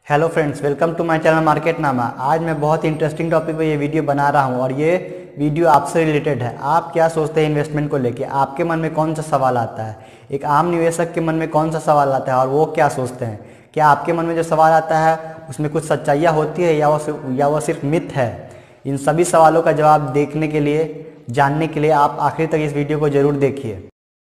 Hello friends, welcome to my channel Marketnama. आज मैं बहुत ही इंटरेस्टिंग टॉपिक पर ये वीडियो बना रहा हूँ और ये वीडियो आपसे रिलेटेड है। आप क्या सोचते हैं इन्वेस्टमेंट को लेके? आपके मन में कौन सा सवाल आता है? एक आम निवेशक के मन में कौन सा सवाल आता है और वो क्या सोचते हैं? क्या आपके मन में जो सवाल आता है उसमें कुछ सच्चाइयाँ होती है या वो सिर्फ मिथ है? इन सभी सवालों का जवाब देखने के लिए, जानने के लिए आप आखिर तक इस वीडियो को ज़रूर देखिए।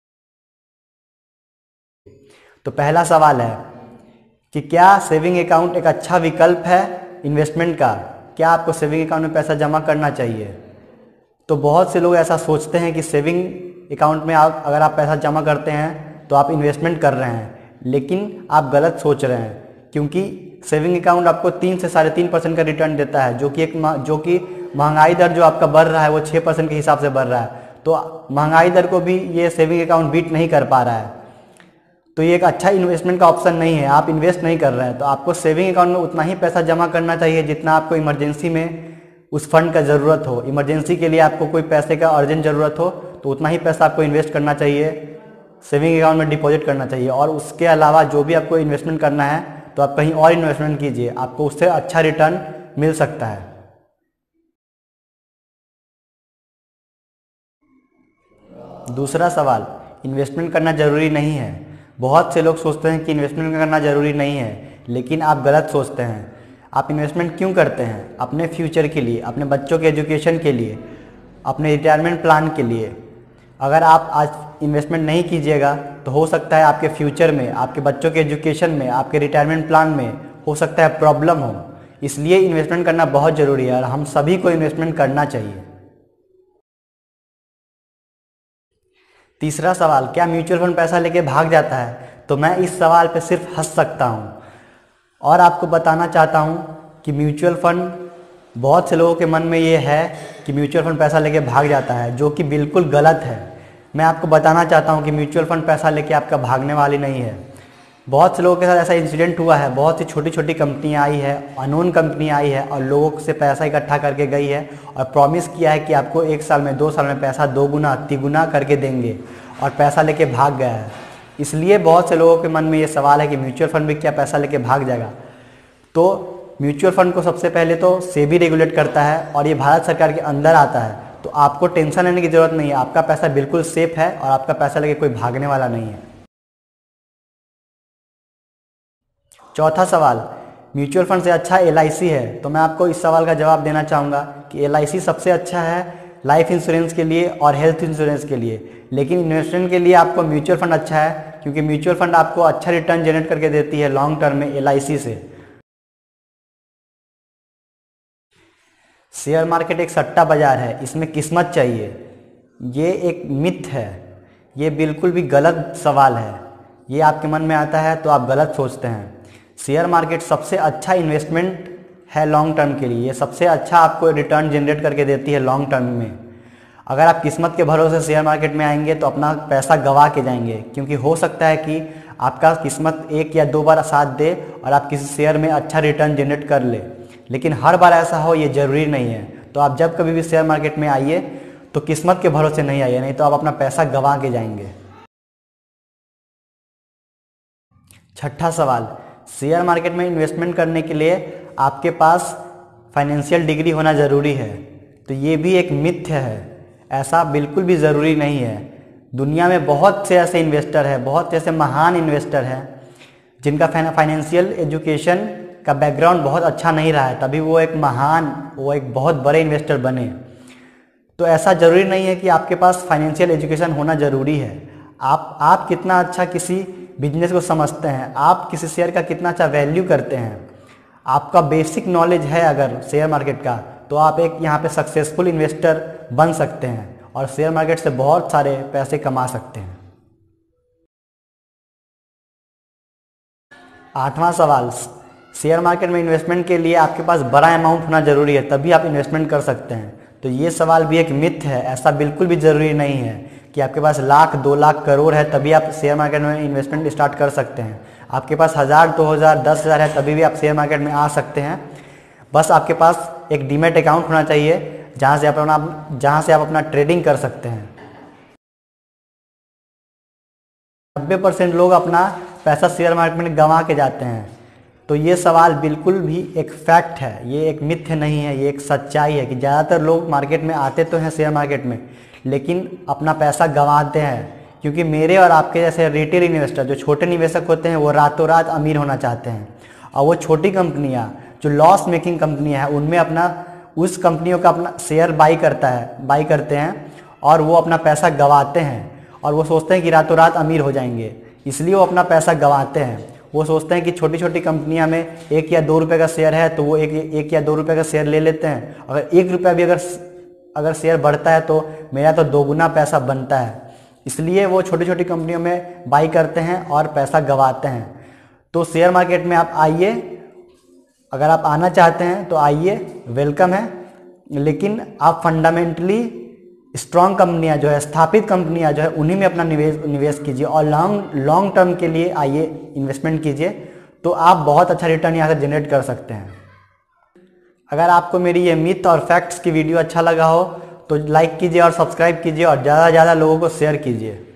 तो पहला सवाल है कि क्या सेविंग अकाउंट एक अच्छा विकल्प है इन्वेस्टमेंट का? क्या आपको सेविंग अकाउंट में पैसा जमा करना चाहिए? तो बहुत से लोग ऐसा सोचते हैं कि सेविंग अकाउंट में अगर आप पैसा जमा करते हैं तो आप इन्वेस्टमेंट कर रहे हैं, लेकिन आप गलत सोच रहे हैं, क्योंकि सेविंग अकाउंट आपको 3 से 3.5% का रिटर्न देता है, जो कि महंगाई दर जो आपका बढ़ रहा है वो 6% के हिसाब से बढ़ रहा है। तो महंगाई दर को भी ये सेविंग अकाउंट बीट नहीं कर पा रहा है। तो ये एक अच्छा इन्वेस्टमेंट का ऑप्शन नहीं है। आप इन्वेस्ट नहीं कर रहे हैं तो आपको सेविंग अकाउंट में उतना ही पैसा जमा करना चाहिए जितना आपको इमरजेंसी में उस फंड का ज़रूरत हो। इमरजेंसी के लिए आपको कोई पैसे का अर्जेंट ज़रूरत हो तो उतना ही पैसा आपको इन्वेस्ट करना चाहिए, सेविंग अकाउंट में डिपॉजिट करना चाहिए। और उसके अलावा जो भी आपको इन्वेस्टमेंट करना है तो आप कहीं और इन्वेस्टमेंट कीजिए, आपको उससे अच्छा रिटर्न मिल सकता है। दूसरा सवाल, इन्वेस्टमेंट करना ज़रूरी नहीं है। बहुत से लोग सोचते हैं कि इन्वेस्टमेंट करना ज़रूरी नहीं है, लेकिन आप गलत सोचते हैं। आप इन्वेस्टमेंट क्यों करते हैं? अपने फ्यूचर के लिए, अपने बच्चों के एजुकेशन के लिए, अपने रिटायरमेंट प्लान के लिए। अगर आप आज इन्वेस्टमेंट नहीं कीजिएगा तो हो सकता है आपके फ्यूचर में, आपके बच्चों के एजुकेशन में, आपके रिटायरमेंट प्लान में हो सकता है प्रॉब्लम हो। इसलिए इन्वेस्टमेंट करना बहुत ज़रूरी है और हम सभी को इन्वेस्टमेंट करना चाहिए। तीसरा सवाल, क्या म्यूचुअल फंड पैसा लेके भाग जाता है? तो मैं इस सवाल पे सिर्फ हंस सकता हूँ और आपको बताना चाहता हूँ कि म्यूचुअल फंड, बहुत से लोगों के मन में ये है कि म्यूचुअल फंड पैसा लेके भाग जाता है, जो कि बिल्कुल गलत है। मैं आपको बताना चाहता हूँ कि म्यूचुअल फंड पैसा लेके आपका भागने वाली नहीं है। बहुत से लोगों के साथ ऐसा इंसिडेंट हुआ है। बहुत सी छोटी छोटी कंपनियाँ आई है, अननोन कंपनी आई है और लोगों से पैसा इकट्ठा करके गई है और प्रॉमिस किया है कि आपको 1 साल में, 2 साल में पैसा 2 गुना, 3 गुना करके देंगे, और पैसा लेके भाग गया है। इसलिए बहुत से लोगों के मन में ये सवाल है कि म्यूचुअल फंड भी क्या पैसा लेके भाग जाएगा? तो म्यूचुअल फंड को सबसे पहले तो सेबी रेगुलेट करता है और ये भारत सरकार के अंदर आता है, तो आपको टेंशन लेने की ज़रूरत नहीं है। आपका पैसा बिल्कुल सेफ है और आपका पैसा लेके कोई भागने वाला नहीं है। चौथा सवाल, म्यूचुअल फंड से अच्छा LIC है? तो मैं आपको इस सवाल का जवाब देना चाहूँगा कि LIC सबसे अच्छा है लाइफ इंश्योरेंस के लिए और हेल्थ इंश्योरेंस के लिए, लेकिन इन्वेस्टमेंट के लिए आपको म्यूचुअल फंड अच्छा है, क्योंकि म्यूचुअल फंड आपको अच्छा रिटर्न जनरेट करके देती है लॉन्ग टर्म में LIC से। शेयर मार्केट एक सट्टा बाजार है, इसमें किस्मत चाहिए, ये एक मिथ है। ये बिल्कुल भी गलत सवाल है। ये आपके मन में आता है तो आप गलत सोचते हैं। शेयर मार्केट सबसे अच्छा इन्वेस्टमेंट है लॉन्ग टर्म के लिए। ये सबसे अच्छा आपको रिटर्न जनरेट करके देती है लॉन्ग टर्म में। अगर आप किस्मत के भरोसे शेयर मार्केट में आएंगे तो अपना पैसा गंवा के जाएंगे, क्योंकि हो सकता है कि आपका किस्मत 1 या 2 बार साथ दे और आप किसी शेयर में अच्छा रिटर्न जनरेट कर ले, लेकिन हर बार ऐसा हो ये ज़रूरी नहीं है। तो आप जब कभी भी शेयर मार्केट में आइए तो किस्मत के भरोसे नहीं आइए, नहीं तो आप अपना पैसा गंवा के जाएंगे। छठा सवाल, शेयर मार्केट में इन्वेस्टमेंट करने के लिए आपके पास फाइनेंशियल डिग्री होना ज़रूरी है? तो ये भी एक मिथ्य है। ऐसा बिल्कुल भी ज़रूरी नहीं है। दुनिया में बहुत से ऐसे इन्वेस्टर हैं, बहुत से ऐसे महान इन्वेस्टर हैं जिनका फाइनेंशियल एजुकेशन का बैकग्राउंड बहुत अच्छा नहीं रहा है, तभी वो एक बहुत बड़े इन्वेस्टर बने। तो ऐसा ज़रूरी नहीं है कि आपके पास फाइनेंशियल एजुकेशन होना ज़रूरी है। आप कितना अच्छा किसी बिजनेस को समझते हैं, आप किसी शेयर का कितना अच्छा वैल्यू करते हैं, आपका बेसिक नॉलेज है अगर शेयर मार्केट का, तो आप एक यहाँ पे सक्सेसफुल इन्वेस्टर बन सकते हैं और शेयर मार्केट से बहुत सारे पैसे कमा सकते हैं। आठवां सवाल, शेयर मार्केट में इन्वेस्टमेंट के लिए आपके पास बड़ा अमाउंट होना ज़रूरी है तभी आप इन्वेस्टमेंट कर सकते हैं? तो ये सवाल भी एक मिथ है। ऐसा बिल्कुल भी ज़रूरी नहीं है कि आपके पास लाख, 2 लाख, करोड़ है तभी आप शेयर मार्केट में इन्वेस्टमेंट स्टार्ट कर सकते हैं। आपके पास 1000, 2000, 10,000 है तभी भी आप शेयर मार्केट में आ सकते हैं। बस आपके पास एक डीमैट अकाउंट होना चाहिए जहाँ से आप अपना ट्रेडिंग कर सकते हैं। 90% लोग अपना पैसा शेयर मार्केट में गंवा के जाते हैं। तो ये सवाल बिल्कुल भी एक फैक्ट है, ये एक मिथ्य नहीं है, ये एक सच्चाई है कि ज़्यादातर लोग मार्केट में आते तो हैं शेयर मार्केट में, लेकिन अपना पैसा गंवाते हैं। क्योंकि मेरे और आपके जैसे रिटेल इन्वेस्टर जो छोटे निवेशक होते हैं वो रातों रात अमीर होना चाहते हैं, और वो छोटी कंपनियां जो लॉस मेकिंग कंपनियां हैं उनमें अपना उस कंपनियों का अपना शेयर बाई करते हैं और वो अपना पैसा गंवाते हैं, और वो सोचते हैं कि रातों रात अमीर हो जाएंगे, इसलिए वो अपना पैसा गंवाते हैं। वो सोचते हैं कि छोटी छोटी कंपनियां में 1 या 2 रुपये का शेयर है तो वो एक या 2 रुपये का शेयर ले लेते हैं, अगर 1 रुपया भी अगर शेयर बढ़ता है तो मेरा तो 2 गुना पैसा बनता है, इसलिए वो छोटी छोटी कंपनियों में बाई करते हैं और पैसा गंवाते हैं। तो शेयर मार्केट में आप आइए, अगर आप आना चाहते हैं तो आइए, वेलकम है, लेकिन आप फंडामेंटली स्ट्रॉन्ग कंपनियां जो है, स्थापित कंपनियां जो है, उन्हीं में अपना निवेश कीजिए और लॉन्ग टर्म के लिए आइए इन्वेस्टमेंट कीजिए, तो आप बहुत अच्छा रिटर्न यहाँ से जनरेट कर सकते हैं। अगर आपको मेरी ये मिथ और फैक्ट्स की वीडियो अच्छा लगा हो तो लाइक कीजिए और सब्सक्राइब कीजिए और ज़्यादा से ज़्यादा लोगों को शेयर कीजिए।